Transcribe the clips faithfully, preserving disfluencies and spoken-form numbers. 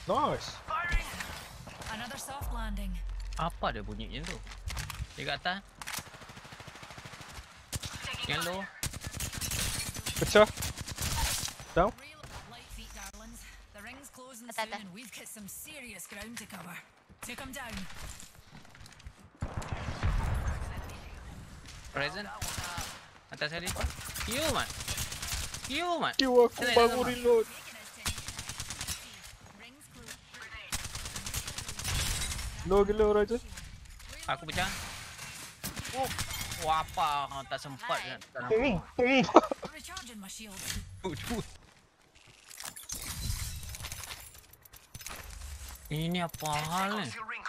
Nice. Another soft landing. Apa dia bunyinya tu? Dia kat atas. Yellow. Pecah. Down. Real light feet, darlings. The ring's closing Atas, soon atas. and we've got some serious ground to cover. Take them down. Present. Atas tadi. Q mat. Q mat. Q aku Sini, baru sama. reload. Rings closed. Low gila Raja. Aku pecah. Oh. Wah apa tak sempat kan. Pum pum. Recharging my shield. Ini apa hal ni?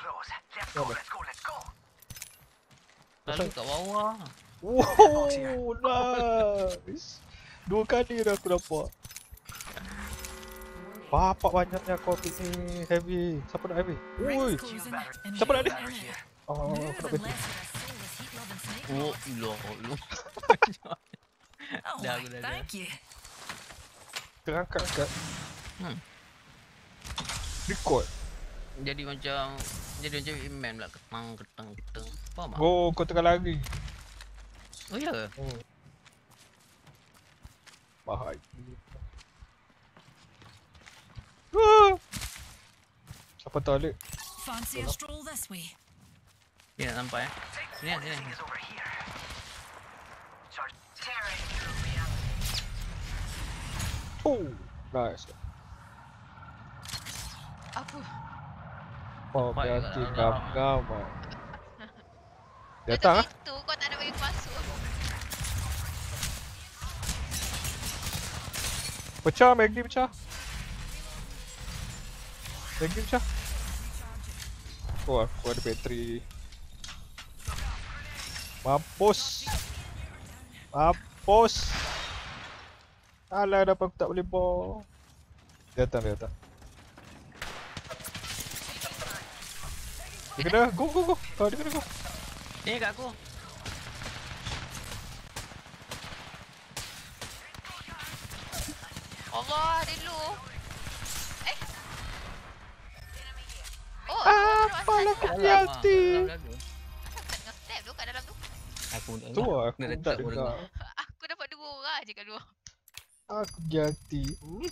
Lalu kat bawah. Wow, nice. Dua kali dah aku dapat. Bapak banyaknya kau ni heavy. Siapa nak heavy? Ui. Rings closing. and Siapa nak we're dia? in it. Oh, Move aku nak and heavy. less of a soulless heat-loving snake Oh, mob. ilah, ilah. Oh, Dah, why, aku dah, dah. thank you. Terangkat kat. Hmm. Record. Jadi macam jadi macam Iman pula ketang ketang ketang. Faham tak? Oh, kau tengah lari. Oh ya. Hmm. Bahaya. Ah. Siapa tahu Alik? Fancy a stroll this way? Ya nampak eh. Sini sini. Oh, nice. Apa? Oh, Baik berarti kat ngam dalam. ngam. Datang ah. Tu kau tak nak bagi aku masuk. Pecah, Magni pecah. Magni pecah. Oh, aku ada bateri. Mampus. Mampus. Alah, kenapa aku tak boleh bawa? Dia datang, dia datang. Dia kena, go, go, go. Oh, dia kena go. Ni kat aku. Allah, dia lu. Eh. Oh, Apalah aku guilty. tak tengah step tu kat dalam tu. Aku tak Tu dengar. lah, aku Dia tak tak boleh dengar. Aku dapat dua orang je kat luar. Aku guilty.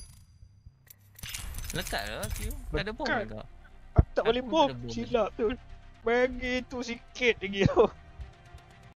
Lekat lah Q. Tak ada bom Lekat. ke? Aku tak boleh Aku bom. tak ada bom. Silap tu. Bagi tu sikit lagi tu.